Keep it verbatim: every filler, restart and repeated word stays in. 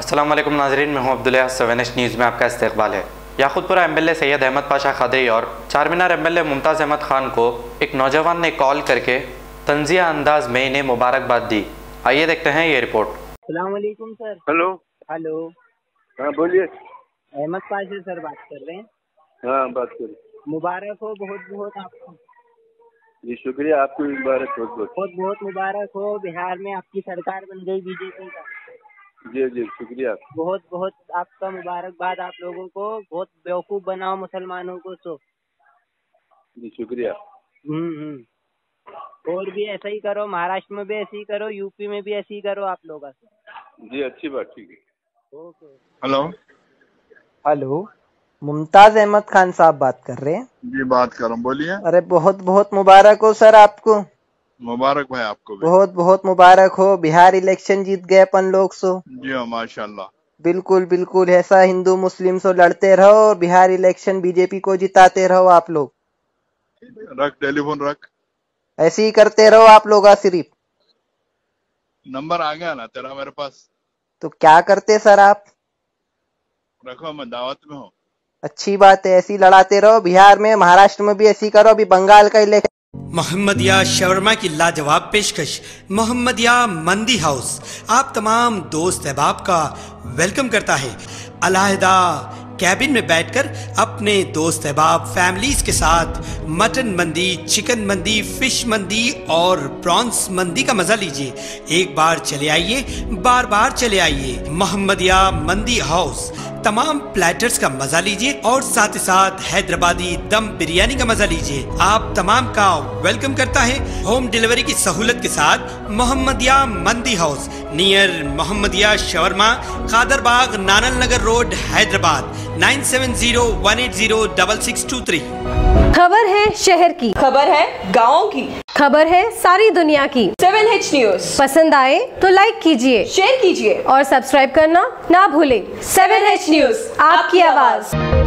अस्सलाम वालेकुम नाज़रीन, मैं हूं अब्दुल्ला। सेवन एच न्यूज़ में आपका इस्तकबाल है। Yakutpura M L A Syed Ahmed Pasha Khadri और Charminar M L A Mumtaz Ahmed Khan को एक नौजवान ने कॉल करके तंज़िया अंदाज में इन्हें मुबारकबाद दी। आइए देखते हैं ये रिपोर्ट। अस्सलाम वालेकुम सर। हेलो हेलो, हाँ बोलिए। अहमद पाशा सर बात कर रहे हैं। हाँ बात करिए। मुबारक हो बहुत बहुत आपको। जी शुक्रिया, आपको भी मुबारक बहुत बहुत बहुत बहुत मुबारक हो। बिहार में आपकी सरकार बन गई बीजेपी का। जी जी शुक्रिया। बहुत बहुत आपका मुबारकबाद आप लोगों को। बहुत बेवकूफ़ बनाओ मुसलमानों को तो। जी शुक्रिया। हम्म हम्म और भी ऐसा ही करो, महाराष्ट्र में भी ऐसे ही करो, यूपी में भी ऐसे ही करो आप लोग। जी अच्छी बात, ठीक है। Okay. Hello hello, Mumtaz Ahmed Khan साहब बात कर रहे हैं। जी बात कर रहा हूँ, बोलिए। अरे बहुत बहुत मुबारक हो सर आपको। मुबारक भाई आपको भी। बहुत बहुत मुबारक हो। बिहार इलेक्शन जीत गए अपन लोग सो। जी हाँ माशाल्लाह। बिल्कुल बिल्कुल, ऐसा हिंदू मुस्लिम सो लड़ते रहो और बिहार इलेक्शन बीजेपी को जिताते रहो आप लोग। रख टेलीफोन रख। ऐसे ही करते रहो आप लोग। सिर्फ नंबर आ गया ना तेरा मेरे पास। तो क्या करते सर आप? रखो, मैं दावत में हूँ। अच्छी बात है, ऐसी लड़ाते रहो। बिहार में, महाराष्ट्र में भी ऐसी करो। अभी बंगाल का इलेक्शन। मोहम्मदिया शवरमा की लाजवाब पेशकश मोहम्मदिया मंदी हाउस आप तमाम दोस्त अहबाब का वेलकम करता है। अलहदा कैबिन में बैठकर अपने दोस्त अहबाब फैमिलीज के साथ मटन मंदी, चिकन मंदी, फिश मंदी और प्रॉन्स मंदी का मजा लीजिए। एक बार चले आइए, बार बार चले आइए। मोहम्मदिया मंदी हाउस तमाम प्लेटर्स का मजा लीजिए और साथ ही साथ हैदराबादी दम बिरयानी का मजा लीजिए। आप तमाम का वेलकम करता है होम डिलीवरी की सहूलत के साथ Mohammadiya mandi house near Mohammadiya shawarma, Kadarbagh, Nanal Nagar road, Hyderabad nine seven zero one eight zero double six two three. खबर है शहर की, खबर है गाँव की, खबर है सारी दुनिया की। सेवन एच न्यूज पसंद आए तो लाइक कीजिए, शेयर कीजिए और सब्सक्राइब करना ना भूलें। सेवन एच न्यूज, आपकी आवाज।